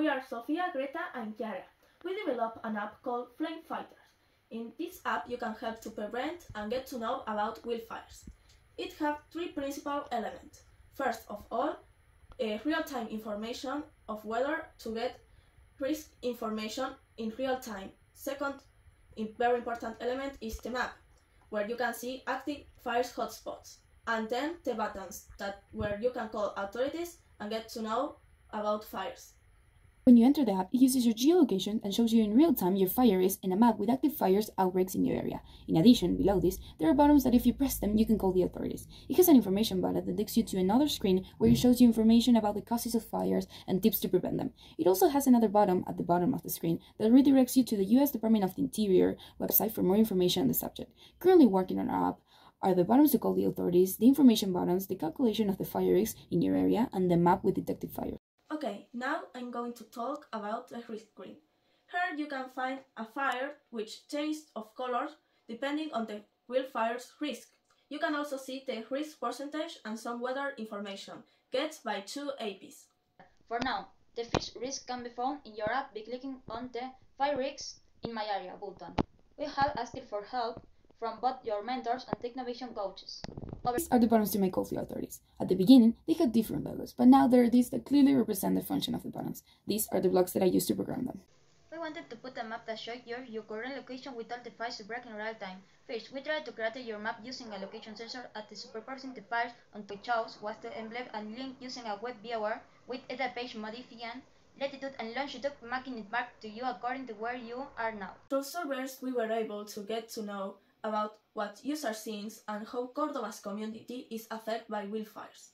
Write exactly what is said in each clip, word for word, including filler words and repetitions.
We are Sofia, Greta and Chiara. We developed an app called FlameFighters. In this app you can help to prevent and get to know about wildfires. It has three principal elements. First of all, a real-time information of weather to get risk information in real time. Second, a very important element is the map, where you can see active fire hotspots. And then the buttons, that where you can call authorities and get to know about fires. When you enter the app, it uses your geolocation and shows you in real time your fire is in a map with active fires outbreaks in your area. In addition, below this, there are buttons that if you press them, you can call the authorities. It has an information button that takes you to another screen where it shows you information about the causes of fires and tips to prevent them. It also has another button at the bottom of the screen that redirects you to the U S Department of the Interior website for more information on the subject. Currently working on our app are the buttons to call the authorities, the information buttons, the calculation of the fire risk in your area, and the map with detected fires. Okay, now I'm going to talk about the risk screen. Here you can find a fire which changes of colors depending on the wildfire's risk. You can also see the risk percentage and some weather information get by two A Ps. For now, the first risk can be found in your app by clicking on the Fire Risks in My Area button. We have asked for help from both your mentors and Technovation coaches. These are the buttons to make calls to the authorities. At the beginning, they had different logos, but now there are these that clearly represent the function of the buttons. These are the blocks that I used to program them. We wanted to put a map that showed you your current location without the fires to break in real time. First, we tried to create your map using a location sensor at the superposing the fires onto which chose was the emblem and link using a web viewer with a page modifying latitude and longitude, making it mark to you according to where you are now. Through surveys, we were able to get to know about what users think and how Cordoba's community is affected by wildfires.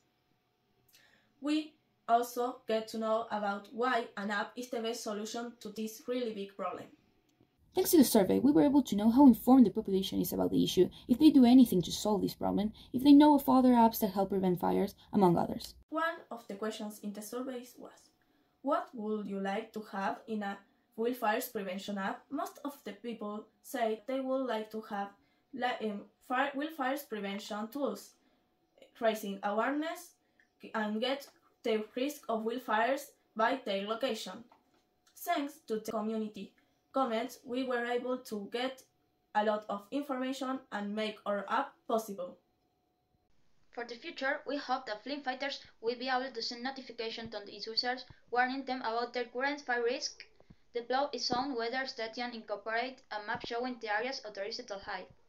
We also get to know about why an app is the best solution to this really big problem. Thanks to the survey, we were able to know how informed the population is about the issue, if they do anything to solve this problem, if they know of other apps that help prevent fires, among others. One of the questions in the surveys was, what would you like to have in a wildfires prevention app? Most of the people say they would like to have um, fire, wildfires prevention tools, raising awareness and get the risk of wildfires by their location. Thanks to the community comments, we were able to get a lot of information and make our app possible. For the future, we hope that FlameFighters will be able to send notifications to its users warning them about their current fire risk. The blog is on weather station incorporate a map showing the areas authorized to hide.